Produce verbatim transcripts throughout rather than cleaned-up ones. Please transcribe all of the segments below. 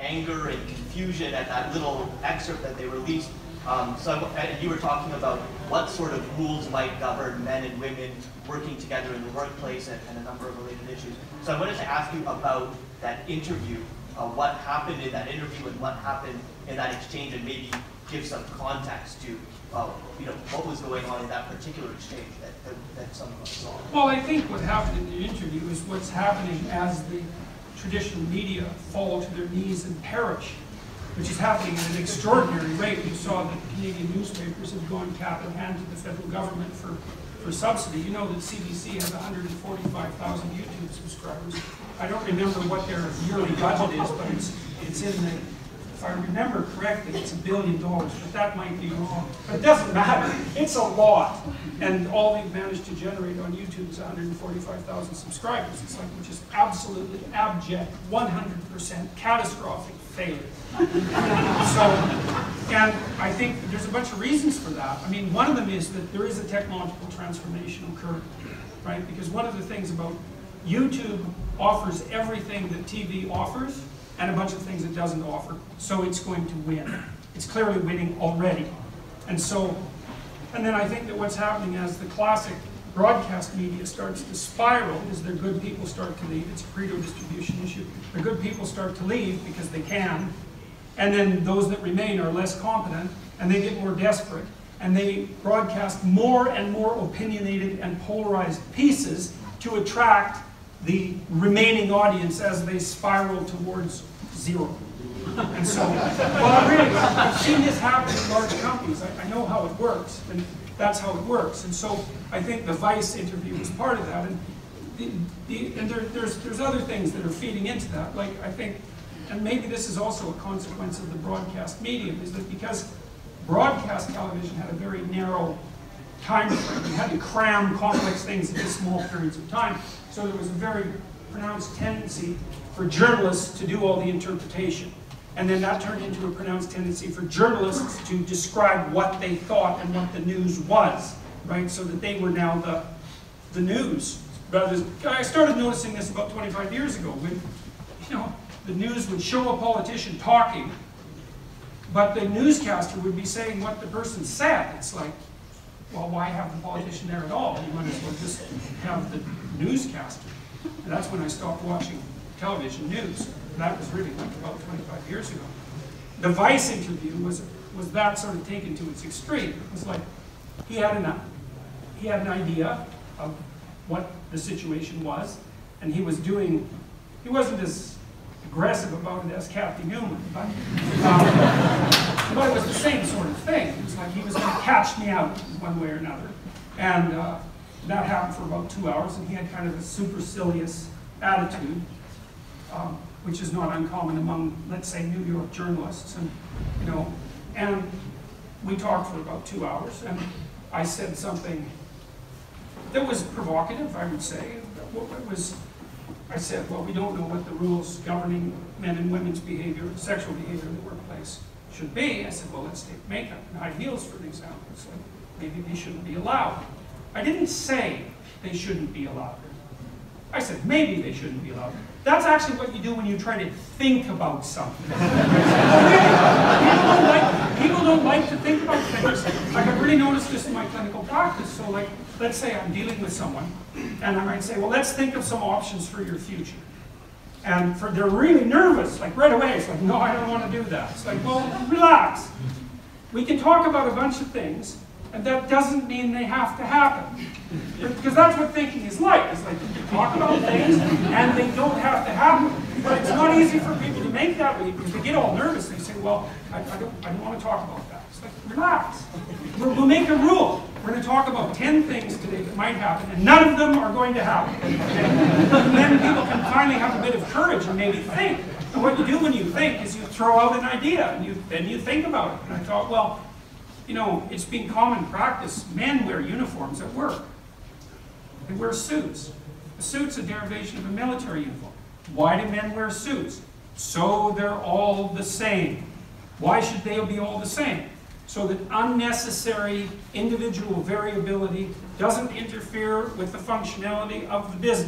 anger and confusion at that little excerpt that they released. Um, so and you were talking about what sort of rules might govern men and women working together in the workplace and, and a number of related issues. So I wanted to ask you about that interview, uh, what happened in that interview and what happened in that exchange, and maybe give some context to uh, you know, what was going on in that particular exchange that, that, that some of us saw. Well, I think what happened in the interview is what's happening as the traditional media fall to their knees and perish, which is happening at an extraordinary rate. You saw that Canadian newspapers have gone cap in hand to the federal government for, for subsidy. You know that C B C has one hundred forty-five thousand YouTube subscribers. I don't remember what their yearly budget is, but it's, it's in the, if I remember correctly, it's a billion dollars, but that might be wrong. But it doesn't matter. It's a lot. And all they've managed to generate on YouTube is one hundred forty-five thousand subscribers. It's like, which is absolutely abject, one hundred percent catastrophic failure. So, and I think there's a bunch of reasons for that. I mean, one of them is that there is a technological transformation occurring, right? Because one of the things about YouTube offers everything that T V offers and a bunch of things it doesn't offer. So it's going to win. It's clearly winning already. And so, and then I think that what's happening as the classic broadcast media starts to spiral is their good people start to leave. It's a Pareto distribution issue. The good people start to leave because they can. And then those that remain are less competent, and they get more desperate. And they broadcast more and more opinionated and polarized pieces to attract the remaining audience as they spiral towards zero. And so, well, really, I've seen this happen in large companies. I, I know how it works, and that's how it works. And so, I think the Vice interview was part of that. And, the, the, and there, there's, there's other things that are feeding into that. Like, I think, and maybe this is also a consequence of the broadcast medium, is that because broadcast television had a very narrow time frame, you had to cram complex things into small periods of time, so there was a very pronounced tendency for journalists to do all the interpretation. And then that turned into a pronounced tendency for journalists to describe what they thought and what the news was, right? So that they were now the, the news. Rather than, I started noticing this about twenty-five years ago when, you know, the news would show a politician talking, but the newscaster would be saying what the person said. It's like, well, why have the politician there at all? You might as well just have the newscaster. And that's when I stopped watching television news. And that was really like about twenty-five years ago. The Vice interview was was that sort of taken to its extreme. It was like he had an he had an idea of what the situation was, and he was doing. He wasn't as aggressive about it as Kathy Newman, but, um, but it was the same sort of thing. It was like he was going to catch me out one way or another, and uh, that happened for about two hours. And he had kind of a supercilious attitude. Um, which is not uncommon among, let's say, New York journalists, and you know, and we talked for about two hours, and I said something that was provocative, I would say. It was, I said, well, we don't know what the rules governing men and women's behavior, sexual behavior in the workplace should be. I said, well, let's take makeup and high heels for an example. So maybe they shouldn't be allowed. I didn't say they shouldn't be allowed. I said, maybe they shouldn't be allowed. That's actually what you do when you try to think about something. People don't like, people don't like to think about things. Like, I've really noticed this in my clinical practice. So like, let's say I'm dealing with someone, and I might say, well, let's think of some options for your future. And for, they're really nervous, like right away. It's like, no, I don't want to do that. It's like, well, relax. We can talk about a bunch of things, and that doesn't mean they have to happen. Because that's what thinking is like. It's like you talk about things and they don't have to happen. But it's not easy for people to make that leap because they get all nervous. They say, well, I, I, don't, I don't want to talk about that. It's like, relax. We're, we'll make a rule. We're going to talk about ten things today that might happen, and none of them are going to happen. Okay? And then people can finally have a bit of courage and maybe think. And what you do when you think is you throw out an idea, and you, then you think about it. And I thought, well, you know, it's been common practice. Men wear uniforms at work. They wear suits. A suit's a derivation of a military uniform. Why do men wear suits? So they're all the same. Why should they be all the same? So that unnecessary individual variability doesn't interfere with the functionality of the business.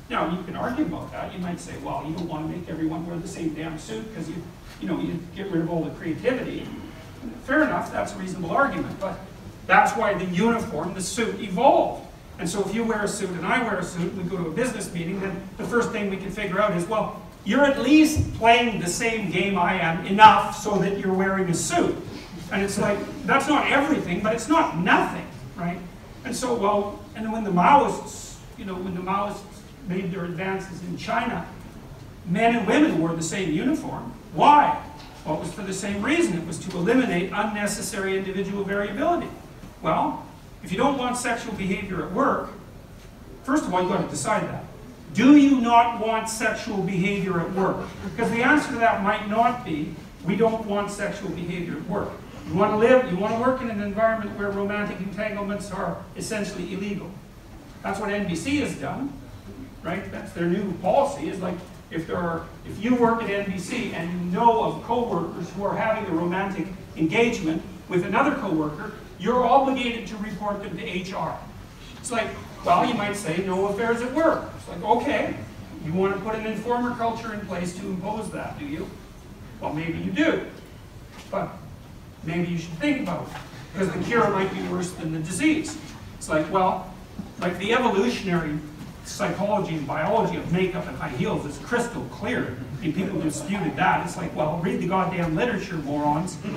Now, you can argue about that. You might say, well, you don't want to make everyone wear the same damn suit because you, you know, you get rid of all the creativity. Fair enough, that's a reasonable argument, but that's why the uniform, the suit, evolved. And so if you wear a suit and I wear a suit and we go to a business meeting, then the first thing we can figure out is, well, you're at least playing the same game I am enough so that you're wearing a suit. And it's like, that's not everything, but it's not nothing, right? And so, well, and when the Maoists, you know, when the Maoists made their advances in China, men and women wore the same uniform. Why? Well, it was for the same reason. It was to eliminate unnecessary individual variability. Well, if you don't want sexual behavior at work, first of all, you've got to decide that. Do you not want sexual behavior at work? Because the answer to that might not be, we don't want sexual behavior at work. You want to live, you want to work in an environment where romantic entanglements are essentially illegal. That's what N B C has done, right? That's their new policy, is like, if there are, if you work at N B C and you know of co-workers who are having a romantic engagement with another co-worker, you're obligated to report them to H R. It's like, well, you might say no affairs at work. It's like, okay, you want to put an informer culture in place to impose that, do you? Well, maybe you do, but maybe you should think about it, because the cure might be worse than the disease. It's like, well, like the evolutionary psychology and biology of makeup and high heels is crystal clear. I mean, people disputed that. It's like, well, read the goddamn literature, morons. Really,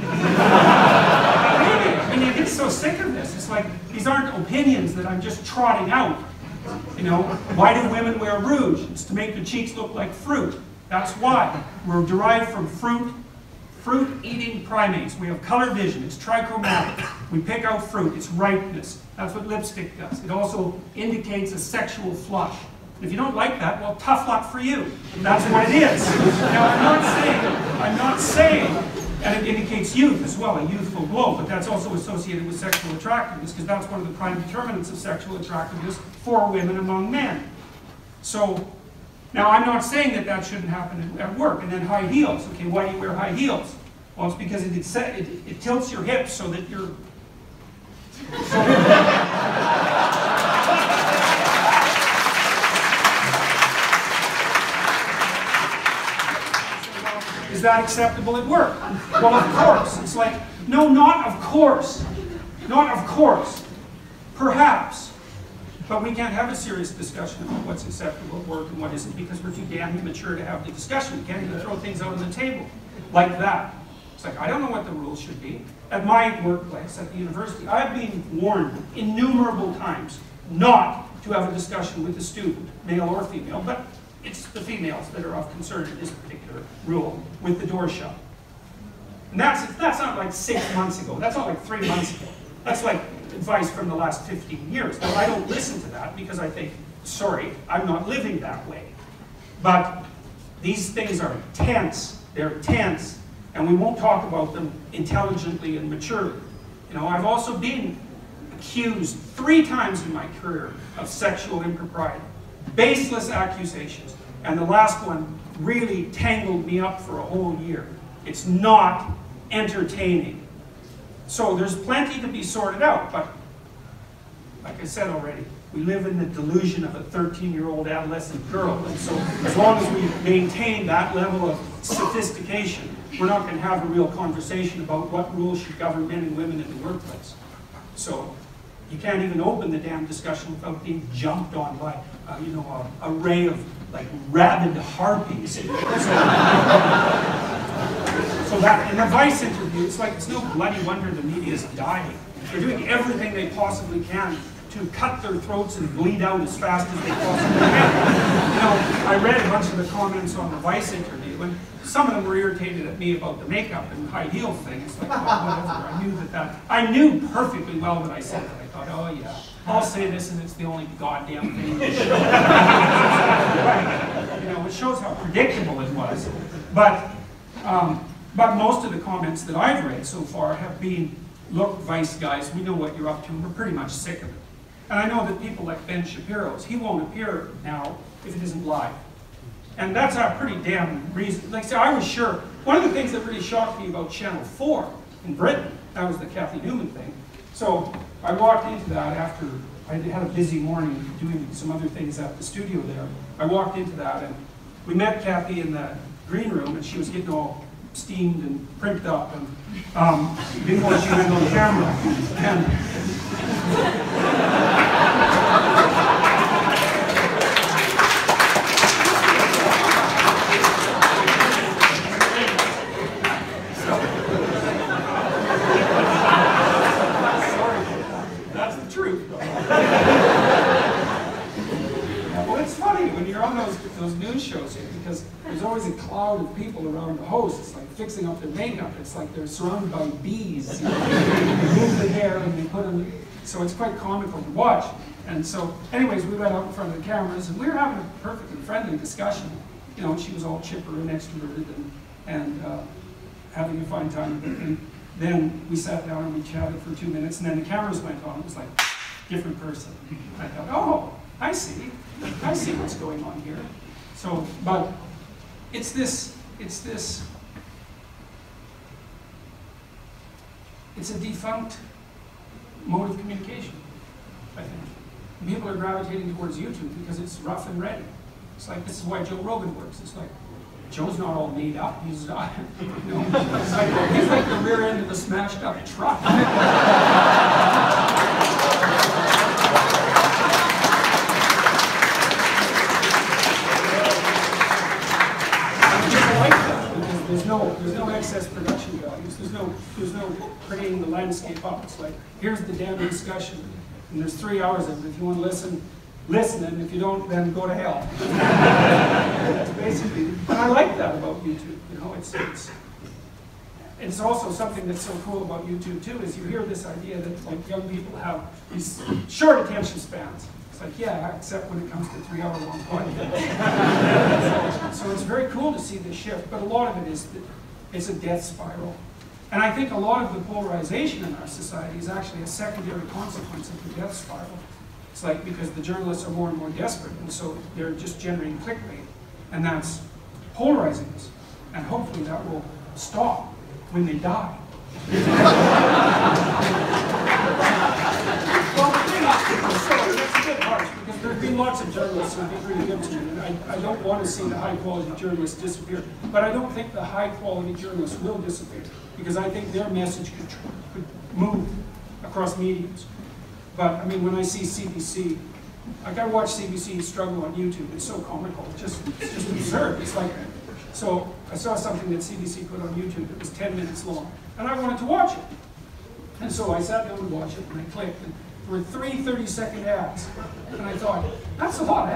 I mean, you get so sick of this. It's like, these aren't opinions that I'm just trotting out. You know, why do women wear rouge? It's to make their cheeks look like fruit. That's why. We're derived from fruit, fruit-eating primates. We have color vision. It's trichromatic. We pick out fruit. It's ripeness. That's what lipstick does. It also indicates a sexual flush. And if you don't like that, well, tough luck for you. That's what it is. Now, I'm not saying, I'm not saying, and it indicates youth as well, a youthful glow, but that's also associated with sexual attractiveness, because that's one of the prime determinants of sexual attractiveness for women among men. So, now I'm not saying that that shouldn't happen at work. And then high heels. Okay, why do you wear high heels? Well, it's because it, it, it, it tilts your hips so that you're... So is that acceptable at work? Well, of course. It's like, no, not of course. Not of course. Perhaps. But we can't have a serious discussion about what's acceptable at work and what isn't, because we're too damn immature to have the discussion. We can't even throw things out on the table like that. It's like, I don't know what the rules should be. At my workplace, at the university, I've been warned innumerable times not to have a discussion with a student, male or female, but it's the females that are of concern in this particular rule, with the door shut. And that's, that's not like six months ago. That's not like three months ago. That's like advice from the last fifteen years. Now, I don't listen to that because I think, sorry, I'm not living that way. But these things are tense. They're tense. And we won't talk about them intelligently and maturely. You know, I've also been accused three times in my career of sexual impropriety. Baseless accusations. And the last one really tangled me up for a whole year. It's not entertaining. So there's plenty to be sorted out, but like I said already, we live in the delusion of a thirteen-year-old adolescent girl, and so as long as we maintain that level of sophistication, we're not going to have a real conversation about what rules should govern men and women in the workplace. So you can't even open the damn discussion without being jumped on by, uh, you know, a array of like rabid harpies. So, so that in the Vice interview, it's like it's no bloody wonder the media is dying. They're doing everything they possibly can to cut their throats and bleed out as fast as they possibly can. You know, I read a bunch of the comments on the Vice interview, and some of them were irritated at me about the makeup and high heel thing. It's like, well, whatever. I knew that that. I knew perfectly well that I said that. I thought, oh yeah, I'll say this, and it's the only goddamn thing. You know, it shows how predictable it was. But, um, but most of the comments that I've read so far have been, look, Vice guys, we know what you're up to, and we're pretty much sick of it. And I know that people like Ben Shapiro's, he won't appear now if it isn't live. And that's a pretty damn reason. Like I said, I was sure. One of the things that really shocked me about Channel four in Britain, that was the Kathy Newman thing. So I walked into that after I had a busy morning doing some other things at the studio there. I walked into that, and we met Kathy in the green room, and she was getting all steamed and primped up, and um, before she went on camera. And those news shows here, because there's always a cloud of people around the host. It's like fixing up their makeup. It's like they're surrounded by bees. You know, they move the hair and they put them, so it's quite comical to watch. And so, anyways, we went out in front of the cameras and we were having a perfectly friendly discussion. You know, and she was all chipper and extroverted and, and uh, having a fine time. And then we sat down and we chatted for two minutes, and then the cameras went on. It was like, different person. I thought, oh, I see. I see what's going on here. So, but it's this, it's this, it's a defunct mode of communication, I think. And people are gravitating towards YouTube because it's rough and ready. It's like, this is why Joe Rogan works. It's like, Joe's not all made up. He's not, you know, it's like, he's like the rear end of a smashed up truck. There's no, there's no excess production values. There's no, there's no bringing the landscape up. It's like, here's the damn discussion, and there's three hours of it. If you want to listen, listen, and if you don't, then go to hell. That's basically. And I like that about YouTube. You know, it's it's. It's also something that's so cool about YouTube too. Is you hear this idea that like young people have these short attention spans. It's like, yeah, except when it comes to three-hour-long podcasts. so, so it's very cool to see this shift, but a lot of it is that it's a death spiral. And I think a lot of the polarization in our society is actually a secondary consequence of the death spiral. It's like because the journalists are more and more desperate, and so they're just generating clickbait, and that's polarizing us. And hopefully that will stop when they die. Well, the thing is, so that's a bit harsh, because there have been lots of journalists who have been really good to me, and I, I don't want to see the high-quality journalists disappear, but I don't think the high-quality journalists will disappear, because I think their message could, could move across mediums. But, I mean, when I see C B C, like I watch C B C struggle on YouTube, it's so comical, it's just, it's just absurd. It's like, so I saw something that C B C put on YouTube that was ten minutes long, and I wanted to watch it. And so I sat down to watch it, and I clicked, and there were three thirty-second ads. And I thought, that's a lot of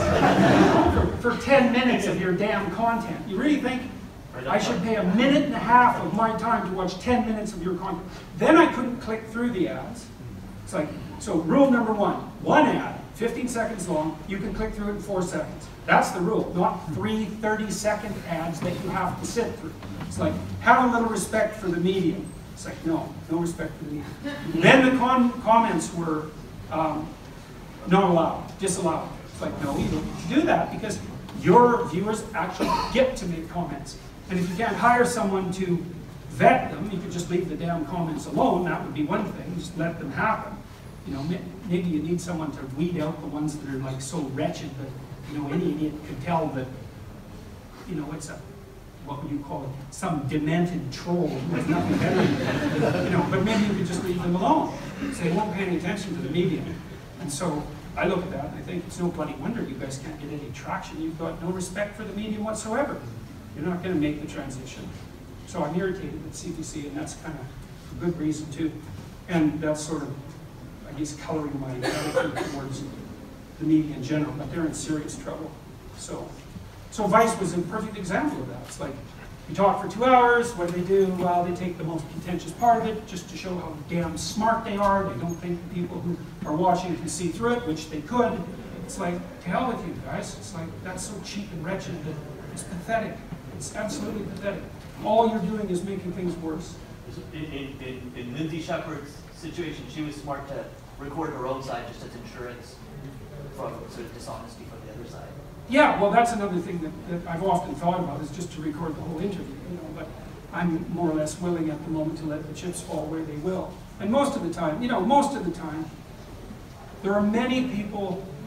ads for, for ten minutes of your damn content. You really think I should pay a minute and a half of my time to watch ten minutes of your content? Then I couldn't click through the ads. It's like, so rule number one, one ad, fifteen seconds long, you can click through it in four seconds. That's the rule, not three thirty-second ads that you have to sit through. It's like, have a little respect for the medium. It's like, no, no respect for the medium. Then the com comments were um, not allowed, disallowed. It's like, no, you don't do that because your viewers actually get to make comments. And if you can't hire someone to vet them, you could just leave the damn comments alone. That would be one thing, just let them happen. You know, maybe you need someone to weed out the ones that are like so wretched that, you know, any idiot could tell that, you know, it's a, what would you call it, some demented troll who has nothing better than, you know, but maybe you could just leave them alone. So they won't pay any attention to the medium. And so I look at that and I think it's no bloody wonder you guys can't get any traction. You've got no respect for the medium whatsoever. You're not going to make the transition. So I'm irritated at C B C, and that's kind of a good reason too. And that's sort of, I guess, coloring my attitude towards the media in general, but they're in serious trouble. So, so Vice was a perfect example of that. It's like, we talk for two hours, what do they do? Well, they take the most contentious part of it, just to show how damn smart they are. They don't think the people who are watching can see through it, which they could. It's like, to hell with you guys. It's like, that's so cheap and wretched that it's pathetic. It's absolutely pathetic. All you're doing is making things worse. In, in, in Lindsay Shepard's situation, she was smart to record her own side just as insurance from sort of dishonesty from the other side. Yeah, well, that's another thing that, that I've often thought about, is just to record the whole interview, you know, but I'm more or less willing at the moment to let the chips fall where they will. And most of the time, you know, most of the time, there are many people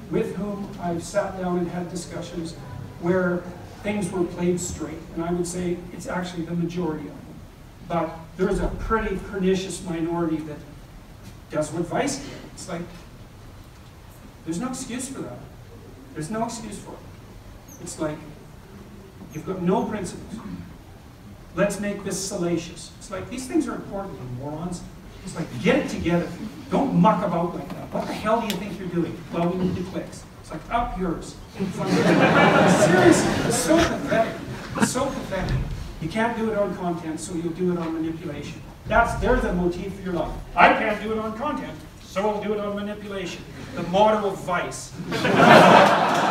with whom I've sat down and had discussions where things were played straight, and I would say it's actually the majority of them. But there's a pretty pernicious minority that does what Vice did. It's like, there's no excuse for that. There's no excuse for it. It's like, you've got no principles. Let's make this salacious. It's like, these things are important, you morons. It's like, get it together. Don't muck about like that. What the hell do you think you're doing? Well, we need the clicks. It's like, up yours. Seriously, it's so pathetic. It's so pathetic. You can't do it on content, so you'll do it on manipulation. That's, there's a motif for your life. I can't do it on content, so I'll do it on manipulation. The motto of Vice.